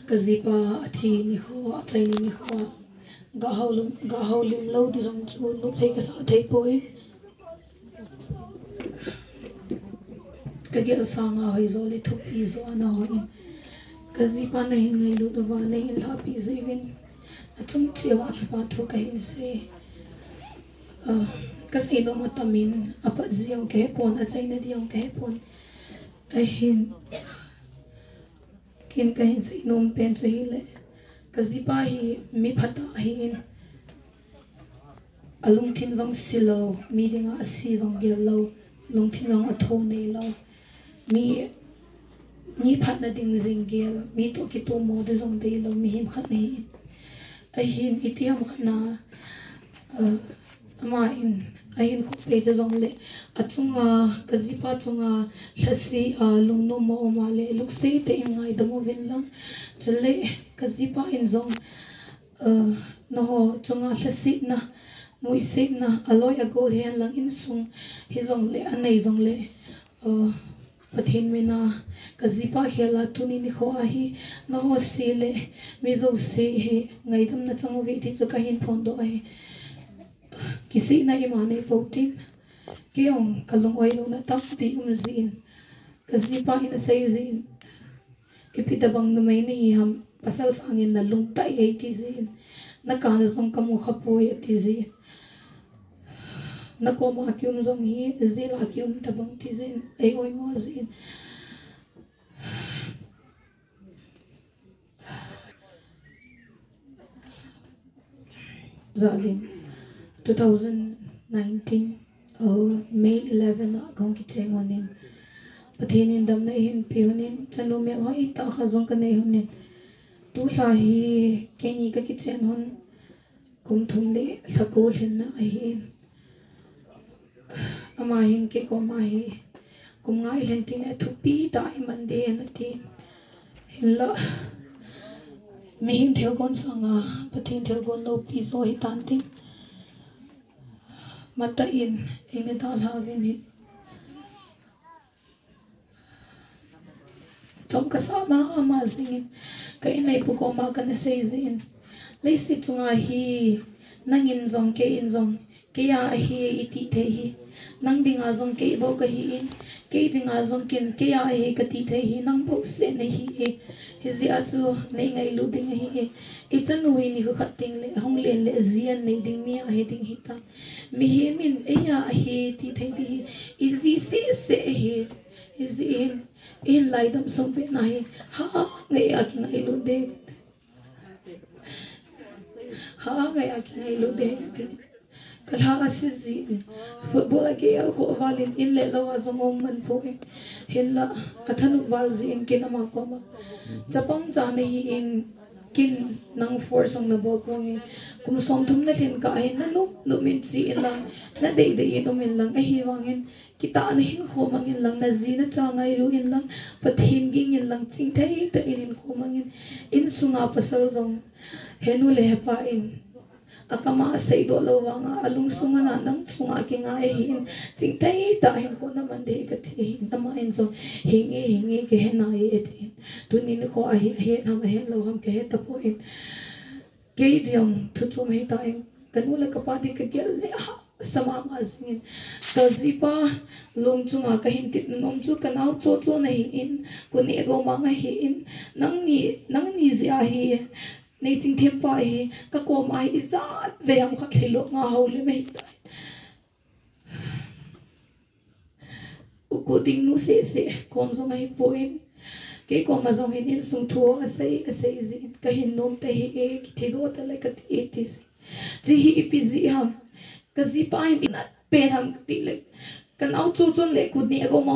Kazipa ati ni kho atai ni kho ga hau lim lo di jong chu lu thei ka sa thei poi ka gel sanga hoi zo le thupi zo ana hoi kazipa na hin ngai lu wa na hin la pi zevin achum chewa ki pa thu ka hin se kasi no matamin apa ziong ke pon achai na diong ke pon a hin kin ka hin se nom pen se hi le kazipa hi mi phata hi alung thin jong silo mi dinga si jong gel lo lung thin jong atho nei lo mi phat na ding jing gel mi to ki to mo de jong dei lo mi him khat nei a hin itiam khana ama in ahin ko pe jong le achunga kazipa chunga thasi lungno mo ma le luksei te ngai damo vin lang chale kazipa in jong no ho chunga thasi na muisi na aloi agol hian lang in sung hi jong le anei jong le pathin mina kazipa khela tuni ni kho a hi no ho si le mi zo si hi ngai dam na changu vi thi chu ka hin phon do ai kisi na imane pautin kiong kalong oi lo na tak pi zin kazipa in sei zin ipitabang na mai ni ham pasal sangin na lung tai ai ti zin na kan zong kamu khapoi ti zin na ko ma kyum zong hi zila kyum tabang ti zin ai oi mo zin zalim 2019 May 11 gong ki cheng honin pathinin dam na hin pi honin chanu mel hoi ta kha jong ka nei honin tu la hi keni ka ki chen hon kum thum le thakul hin na hi ama hin ke ko ma hi kum ngai hen tin a thu pi ta i man de na ti hin la mi hin thel gon sanga pathin thel gon lo pi zo hi tan tin mata in ta havin hit chom ka sama ama zingin ka inai pu ko ma kan sei zin leisi chunga hi nangin zong ke in zong ke ya hi iti the hi nang dinga zong ke bo ka hi in ke dinga zong kin ke ya hi ka ti the hi nang bo se nei hi hi zi a chu nei ngai lu ding hi ki chanu hi ni khat ting le hong len le zian nei ding mi a he ding hi ta mi he min e ya hi ti the di izi se hi izi in lai dam som pe na hi ha ngai a ki ngai lu de ha ngai a ki ngai lu de kalha asizi football ke al ko valin in le lo azong man po hin la athanu wal zi in kinama ko ma chapang cha ne hi in kin nang force ong na bol ko ngi kum som thum na thin ka hin na lu min chi in lang na de in min lang a hi wangin kita na hin kho mangin lang na zi na cha ngai ru in lang pathin ging in lang ching thai ta in kho mangin in sunga pasal zong henu le pa in akama sei do lo wanga alung sunga na nang sunga ki nga e hin ching tai ta hin ko na man de ka thi na ma in so hingi ke na e thi tu ni ko a he nam he lo ham ke ta po in ke diong thu chu me ta in kan ula ka pa di ka gel le sama ma zingin ta zipa long chunga ka hin tit nom chu kanau cho na hi in ko ne go ma nga hi in nang ni zia hi nei ting them pa hi ka ko ma hi zat ve ham kha khilo nga ho le me u ko ding nu se kom zo mai point ke ko ma zo hin in sung tho a sei zi ka hin nom te hi e ki thi do ta le ka ti tis ji hi pi zi ham ka zi pa hi na pen ham ti le kan au chu chon le ku ni go